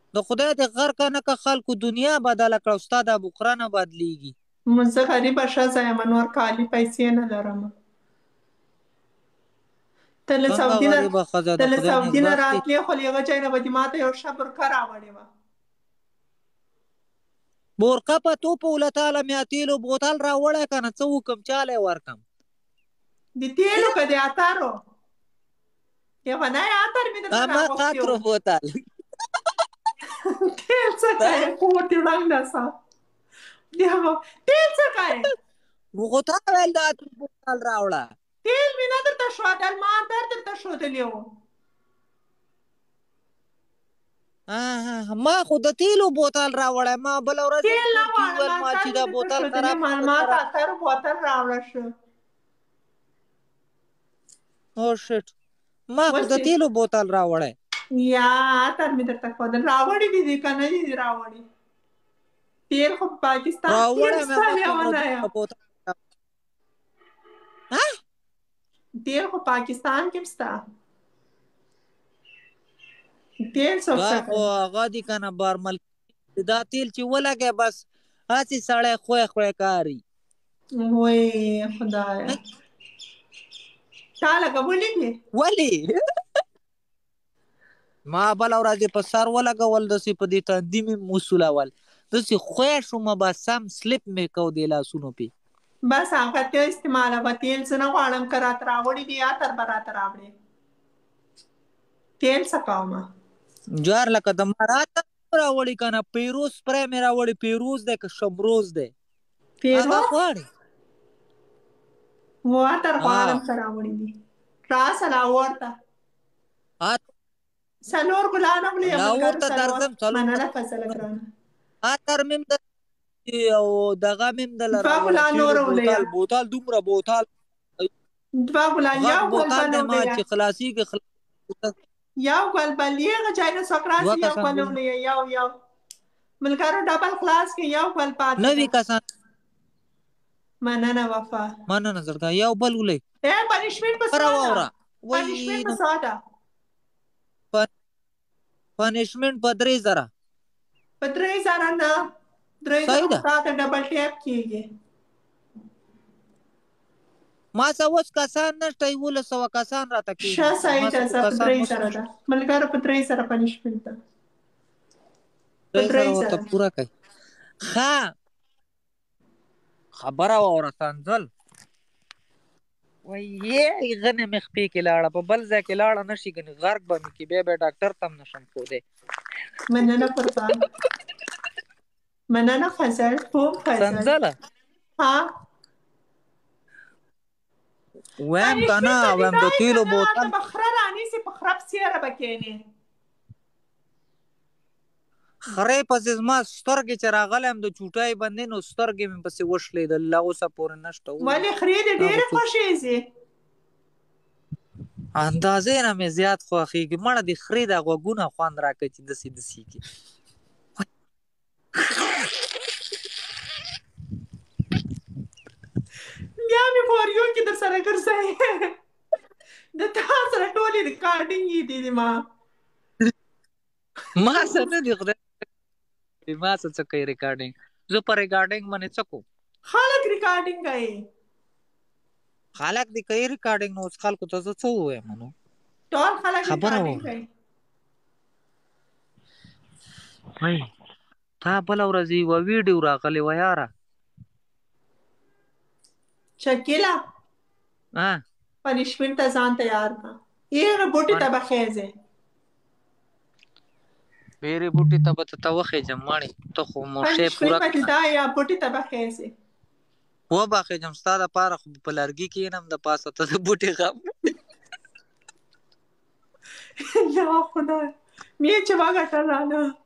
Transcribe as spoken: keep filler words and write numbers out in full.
د خدای د غر کنه که خلکو دنیا بدله کړه او ستا د بقره نه بدلیږي. زه غریبه ښځه یم، نور کالي پیسې نه لرم. ته له څنګه سعودي نه غریبه ښځه ته د له خدای سعودي نه نېزبخت دی. راتلې خو له هغه ځای نه به دې ماته یو ښه برقه راوړې وه. بورقه په تو په اوله تعالی میا تیلو بوتل راوړی که نه، څه وکم چاله یې ورکم. د تیلو که د عطارو یوانی عطر مې درته اما راغوښتي قطرو وو. بوتل تیل څه کوې؟ خور دې ړنګ ده سه. تیل څه کوې؟ نو خو تا ویل د عطرو بوتل راوړه. تیل مې نه درته ښودل، ما عطر درته ښودلی وو. ما خو د تیلو بوتل راوړی، ما بله ورځ تیل نه کور کې غواړم، وویل ما عطر چې مې دا درته بوتل ښودلی خراب وو. ما ته عطر بوتل راوړه ښه. او شټ، ما خو د تیلو بوتل راوړی. یا عطر مې درته ښودل. راوړي دي دي که نه دي دي راوړي؟ تیل خو په پاکستان کې هم شته لیونیه. تیل خو پاکستان کې هم شته. تیل څوک څه دا خو کوي؟ هغه دي که نه بارمل، دا تیل چې ولګی بس هسې سړی خوی خوی کاري. وای خدایه، تا لګولی دي؟ ولې؟ ما بله ورځ په سر ولګول، داسې په دې تندي مې وسولول، داسې خوی شومه، بس سم سلیپ مې کو دې لاسونو پې. بس هغه ته استعمالوه. تیل زه نه غواړم، که راته راوړي دي عطر به راته راوړې. تیل څه کومه؟ جار لکه د مراته راوړي که نه، پیروز سپری مې راوړي. پیروز دی که شمروز دی؟ هغه پیروز؟ غواړي. و عطر غواړم که راوړي دي. راسه لاورته. څلور ګلان هم لري ملګرو، څلور. مننه فضله ګرانه. عطر مې هم د او دغه مې هم دله دوه راوړی، ګلان تیلو نور بوتل ولیا. بوتل دومره بوتل دوه ګلان غټ یو ګل بوتل دی بل ما ولیا. چې خلاصېږي یو ګل بل هغه ځای نه څوک راسي یو ګل ولیا. یو یو ملګرو ډبل خلاص کې یو ګل پاتې نوي کسان. مننه وفا، مننه زړګا. یو بل ولې اے پنشمنټ په څه ده؟ پنشمنټ په څه ده؟ پنشمنټ په درې زره. په درې زره نه، درې زره خو تا ته ډبل ټیپ کېږي. ما څه اوس کسان نشته، یولس سوه کسان راته کېږي. ښه صحیح ده، زه په درې زره ده ملګرو، په درې زره پنشمنټ ده. په درې زره پوره کوي. ښه خبره واوره سنځل. وایې غنې مې خپې کې لاړه، په بل ځای کې لاړه نه شي، ګنې غرق به مې کې، بیا بیا ډاکټر ته هم نشم ښودی. مننه قربان، مننه فضل. خوب فضل سنځله ها ویم که نه، ویم د تیلو بوتل ته به خره رانیسي، په خره پسې را به کښېنې. خرې پسې زما سترګې چې راغلی یم د چوټۍ بندې، نو سترګې مې پسې وشلېدل، لا اوسه پورې نشته. ولې خرې دې ډېرې خوښېږي؟ اندازې نه مې زیات خوښېږي. مړه دې خرې دا غوږونه خوند راکوي چې داسې داسې کړي. بیا مې فوریو کې در سره ګرځوي. د تا سره ټولې ریکارډینګ یې دي دي ما ما څه نه دي خدای، ما څه څه کوي ریکارډینګ. زه په ریکارډینګ باندې څه کوم؟ خلک ریکارډینګ کوي. خلک دې کوي ریکارډینګ، نو اوس خلکو ته زه څه ووایم؟ نو ټول خلک ریکارډینګ کوي. وای تا بله ورځ یوه ویډیو راغلې وه یاره. شکیله پنشمنټ ته ځان تیار کړه. هغه بوټي ته به خېځې، بیرې بوټي ته به ته وخېجم. مړې ته خو مو شی پوره پنشمنټ دا یا بوټي ته به خېځې. وبخېجم ستا دپاره خو په لرګي کښېنم، د پاسه ته د بوټي غم. یا خدای مې چې وګټل رانه.